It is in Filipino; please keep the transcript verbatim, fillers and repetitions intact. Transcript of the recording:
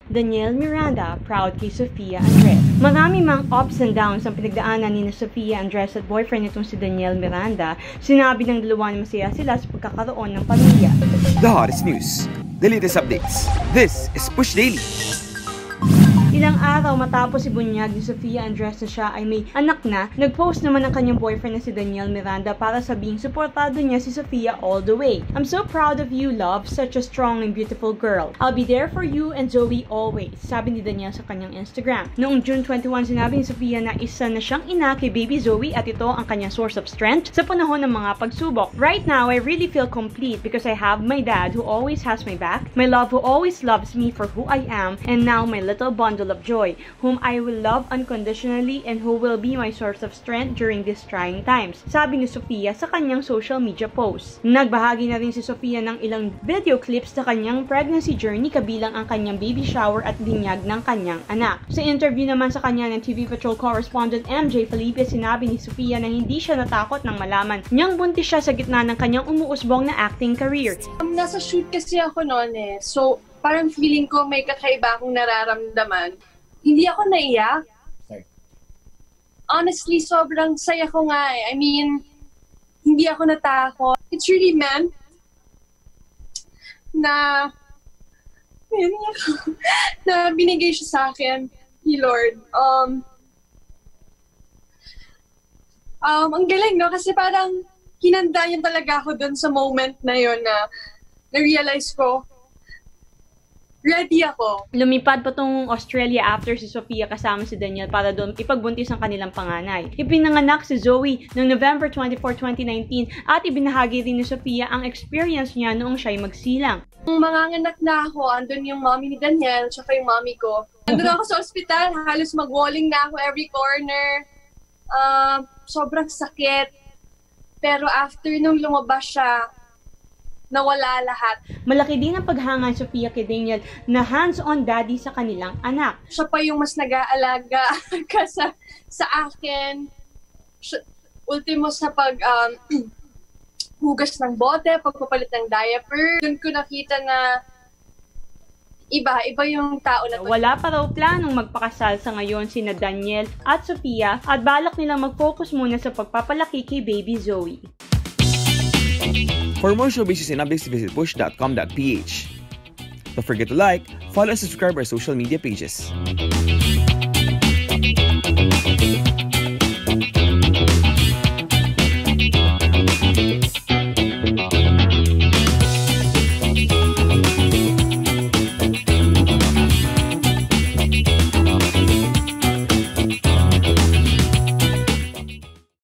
Danielle Miranda, proud kay Sofia Andres. Marami mang ups and downs ang pinagdaanan ni Sofia Andres at boyfriend nitong si Danielle Miranda. Sinabi ng dalawa na masaya sila sa pagkakaroon ng pamilya. The hottest news, the latest updates. This is Push Daily. Ilang araw matapos ibunyag ni Sofia Andres na siya ay may anak na, nag-post naman ang kanyang boyfriend na si Danielle Miranda para sabihing suportado niya si Sofia all the way. I'm so proud of you, love, such a strong and beautiful girl. I'll be there for you and Zoe always, sabi ni Danielle sa kanyang Instagram. Noong June twenty-first, sinabi ni Sofia na isa na siyang ina kay baby Zoe at ito ang kanyang source of strength sa panahon ng mga pagsubok. Right now, I really feel complete because I have my dad who always has my back, my love who always loves me for who I am, and now my little bundle of joy, whom I will love unconditionally and who will be my source of strength during these trying times, sabi ni Sofia sa kanyang social media post. Nagbahagi na rin si Sofia ng ilang video clips sa kanyang pregnancy journey kabilang ang kanyang baby shower at binyag ng kanyang anak. Sa interview naman sa kanya ng T V Patrol correspondent M J Felipe, sinabi ni Sofia na hindi siya natakot nang malaman niyang buntis siya sa gitna ng kanyang umuusbong na acting career. Um, nasa shoot kasi ako noon eh, so parang feeling ko may kakaiba akong nararamdaman. Hindi ako naiyak. Honestly, sobrang saya ko nga eh. I mean, hindi ako natakot. It's really meant na, na binigay siya sa akin ni Lord. Um, um, ang galing, no? Kasi parang hinanda yun talaga ako dun sa moment na yun na na-realize ko, ready ako. Lumipad pa tong Australia after si Sofia kasama si Danielle para doon ipagbuntis ang kanilang panganay. Ipinanganak si Zoe noong November twenty-fourth, twenty nineteen at ibinahagi rin ni Sofia ang experience niya noong siya'y magsilang. Nung manganganak na ako, andun yung mommy ni Danielle tsaka yung mommy ko. Andun ako sa ospital, halos mag-walling na ako every corner. Uh, sobrang sakit. Pero after nung lumabas siya, nawala lahat. Malaki din ang paghanga ni Sofia kay Danielle na hands-on daddy sa kanilang anak. Siya pa yung mas nag-aalaga ka sa, sa akin. Siya, ultimo sa pag um, hugas ng bote, pagpapalit ng diaper. Doon ko nakita na iba, iba yung tao na to. Wala pa raw planong magpakasal sa ngayon sina Danielle at Sofia at balak nilang mag-focus muna sa pagpapalaki kay baby Zoe. For more showbiz and updates, visit push dot com dot p h. Don't forget to like, follow, and subscribe our social media pages.